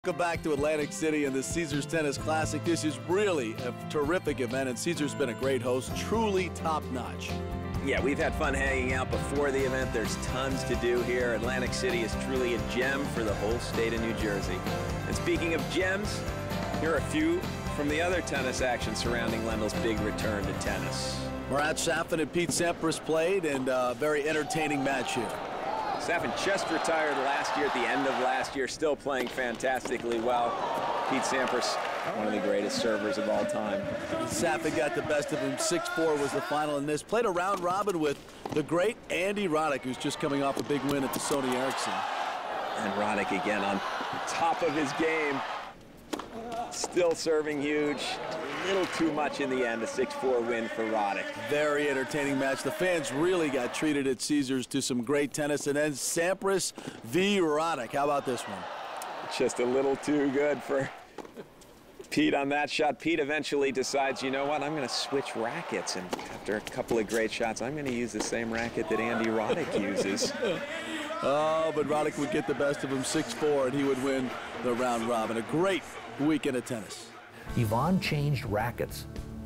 Welcome back to Atlantic City and the Caesars Tennis Classic. This is really a terrific event, and Caesars been a great host, truly top-notch. Yeah, we've had fun hanging out before the event. There's tons to do here. Atlantic City is truly a gem for the whole state of New Jersey. And speaking of gems, here are a few from the other tennis action surrounding Lendl's big return to tennis. Mats Wilander and Pete Sampras played, and a very entertaining match here. Safin just retired last year, at the end of last year, still playing fantastically well. Pete Sampras, one of the greatest servers of all time. Safin got the best of him. 6-4 was the final in this. Played a round robin with the great Andy Roddick, who's just coming off a big win at the Sony Ericsson. And Roddick again on top of his game. Still serving huge. A little too much in the end, a 6-4 win for Roddick. Very entertaining match. The fans really got treated at Caesars to some great tennis. And then Sampras v. Roddick. How about this one? Just a little too good for Pete on that shot. Pete eventually decides, you know what, I'm going to switch rackets. And after a couple of great shots, I'm going to use the same racket that Andy Roddick uses. Oh, but Roddick would get the best of him, 6-4, and he would win the round robin. A great weekend of tennis. Ivan changed rackets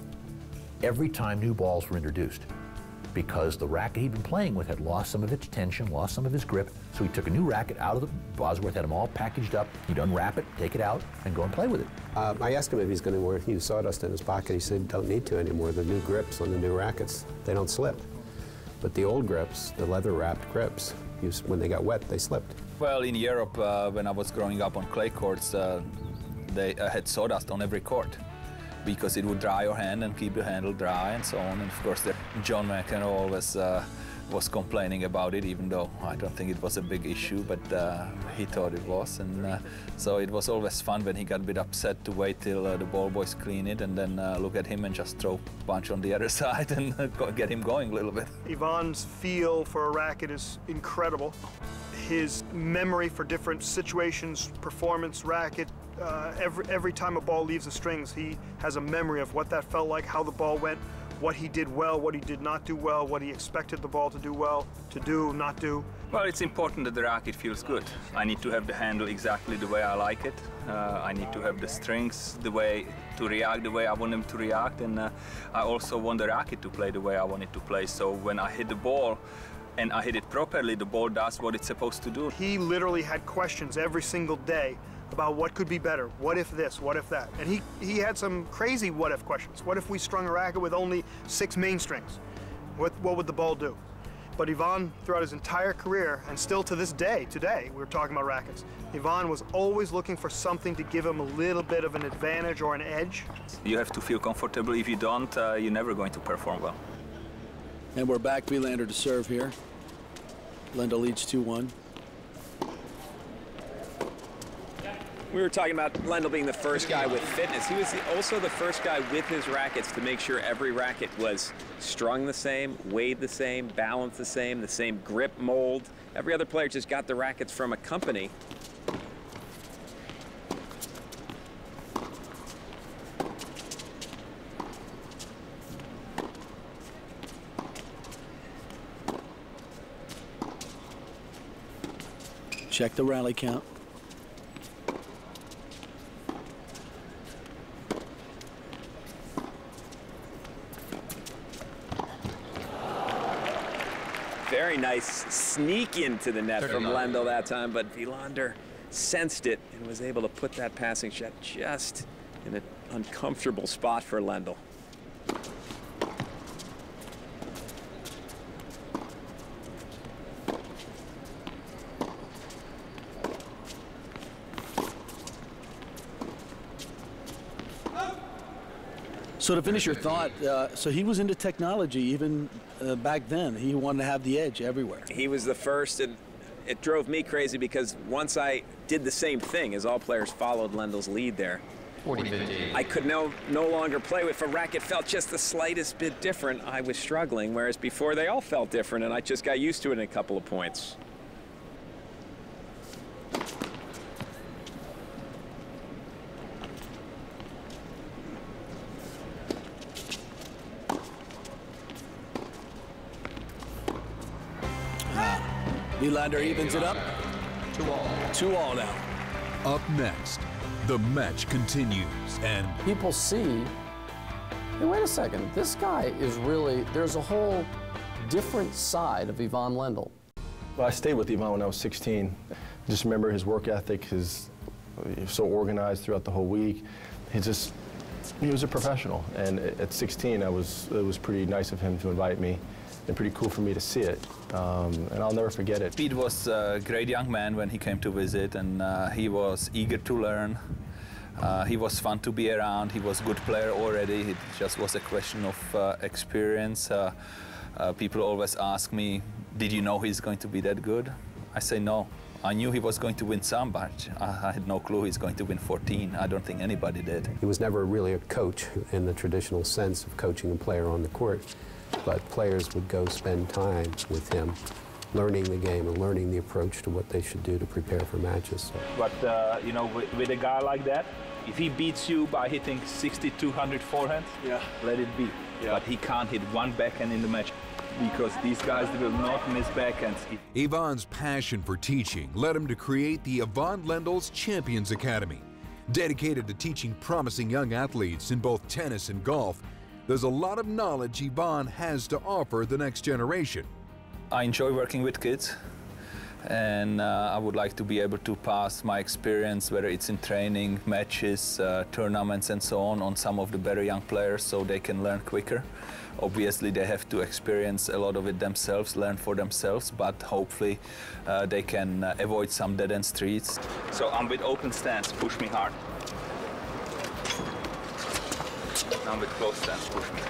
every time new balls were introduced because the racket he'd been playing with had lost some of its tension, lost some of his grip, so he took a new racket out of the Bosworth, had them all packaged up. He'd unwrap it, take it out, and go and play with it. I asked him if he's going to use sawdust in his pocket. He said, don't need to anymore. The new grips on the new rackets, they don't slip. But the old grips, the leather-wrapped grips, when they got wet, they slipped. Well, in Europe, when I was growing up on clay courts, they had sawdust on every court because it would dry your hand and keep the handle dry and so on. And of course, John McEnroe always was complaining about it, even though I don't think it was a big issue, but he thought it was. And so it was always fun when he got a bit upset to wait till the ball boys clean it and then look at him and just throw a bunch on the other side and get him going a little bit. Ivan's feel for a racket is incredible. His memory for different situations, performance, racket, every time a ball leaves the strings, he has a memory of what that felt like, how the ball went, what he did well, what he did not do well, what he expected the ball to do well, to do, not do. Well, it's important that the racket feels good. I need to have the handle exactly the way I like it. I need to have the strings to react the way I want them to react, and I also want the racket to play the way I want it to play. So when I hit the ball, and I hit it properly, the ball does what it's supposed to do. He literally had questions every single day about what could be better, what if this, what if that. And he had some crazy what if questions. What if we strung a racket with only 6 main strings? What would the ball do? But Ivan, throughout his entire career, and still to this day, today, we were talking about rackets, Ivan was always looking for something to give him a little bit of an advantage or an edge. You have to feel comfortable. If you don't, you're never going to perform well. And we're back. Wilander to serve here. Lendl leads 2-1. We were talking about Lendl being the first guy with fitness. He was also the first guy with his rackets to make sure every racket was strung the same, weighed the same, balanced the same grip mold. Every other player just got the rackets from a company. Check the rally count. Very nice sneak into the net from Lendl that time, but Wilander sensed it and was able to put that passing shot just in an uncomfortable spot for Lendl. So to finish your thought, so he was into technology even back then. He wanted to have the edge everywhere. He was the first, and it drove me crazy because once I did the same thing, as all players followed Lendl's lead there, I could no longer play with. If a racket felt just the slightest bit different, I was struggling, whereas before they all felt different, and I just got used to it in a couple of points. Wilander evens it up. 2-all now. Up next, the match continues, and people see, hey, wait a second, this guy is really, there's a whole different side of Ivan Lendl. Well, I stayed with Ivan when I was 16. I just remember his work ethic, he was so organized throughout the whole week. He was a professional, and at 16, it was pretty nice of him to invite me, and pretty cool for me to see it, and I'll never forget it. Pete was a great young man when he came to visit, and he was eager to learn. He was fun to be around. He was a good player already. It just was a question of experience. People always ask me, did you know he's going to be that good? I say no. I knew he was going to win some, but I had no clue he's going to win 14. I don't think anybody did. He was never really a coach in the traditional sense of coaching a player on the court, but players would go spend time with him, learning the game and learning the approach to what they should do to prepare for matches. But, you know, with a guy like that, if he beats you by hitting 6,200 forehands, let it be. Yeah. But he can't hit one backhand in the match, because these guys will not miss backhands. Ivan's passion for teaching led him to create the Ivan Lendl's Champions Academy. Dedicated to teaching promising young athletes in both tennis and golf, there's a lot of knowledge Ivan has to offer the next generation. I enjoy working with kids, and I would like to be able to pass my experience, whether it's in training, matches, tournaments and so on some of the better young players, so they can learn quicker. Obviously they have to experience a lot of it themselves, learn for themselves, but hopefully they can avoid some dead-end streets. So I'm with open stance, push me hard. Now with closed stance, push me.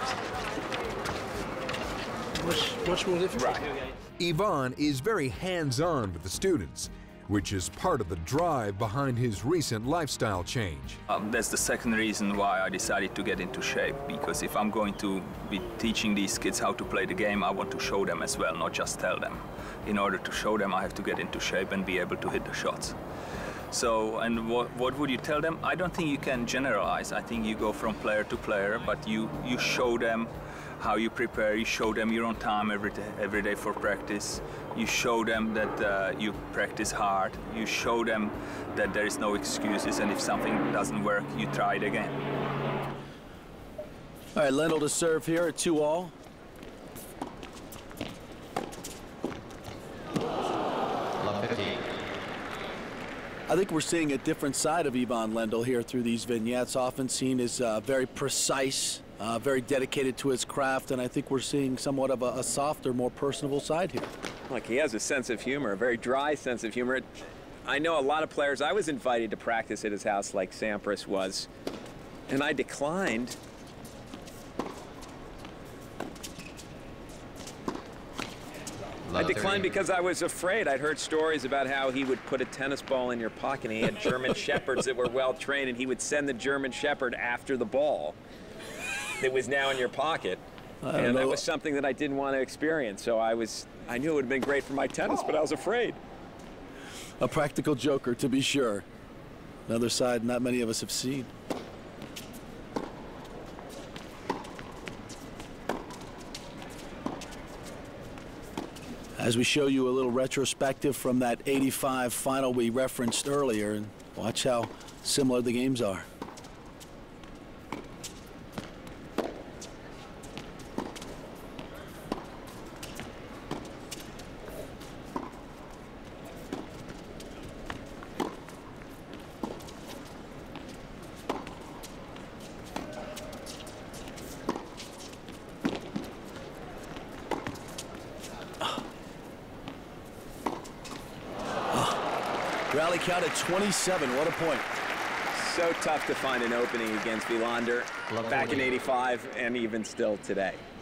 Much more difficult. Right. Ivan is very hands-on with the students, which is part of the drive behind his recent lifestyle change. That's the second reason why I decided to get into shape, because if I'm going to be teaching these kids how to play the game, I want to show them as well, not just tell them. In order to show them, I have to get into shape and be able to hit the shots. So, and what would you tell them? I don't think you can generalize. I think you go from player to player, but you show them how you prepare, you show them you're on time every day for practice. You show them that you practice hard. You show them that there is no excuses, and if something doesn't work, you try it again. All right, Lendl to serve here at 2-all. I think we're seeing a different side of Ivan Lendl here through these vignettes. Often seen as very precise, very dedicated to his craft, and I think we're seeing somewhat of a softer, more personable side here. Look, he has a sense of humor, a very dry sense of humor. I know a lot of players. I was invited to practice at his house like Sampras was, and I declined. I declined because I was afraid. I'd heard stories about how he would put a tennis ball in your pocket, and he had German shepherds that were well trained, and he would send the German shepherd after the ball that was now in your pocket. And that was something that I didn't want to experience. So I knew it would have been great for my tennis, but I was afraid. A practical joker, to be sure. Another side not many of us have seen. As we show you a little retrospective from that 85 final we referenced earlier, and watch how similar the games are. Rally count at 27. What a point. So tough to find an opening against Wilander back in '85 and even still today.